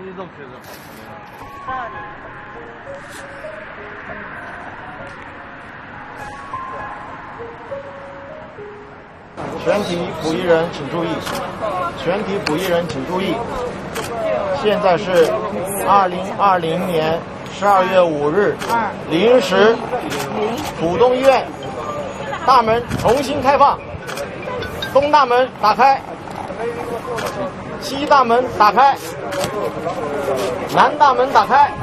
你都觉得好。 全体捕鱼人请注意，全体捕鱼人请注意，现在是2020年12月5日0时，浦东医院大门重新开放，东大门打开，西大门打开，南大门打开。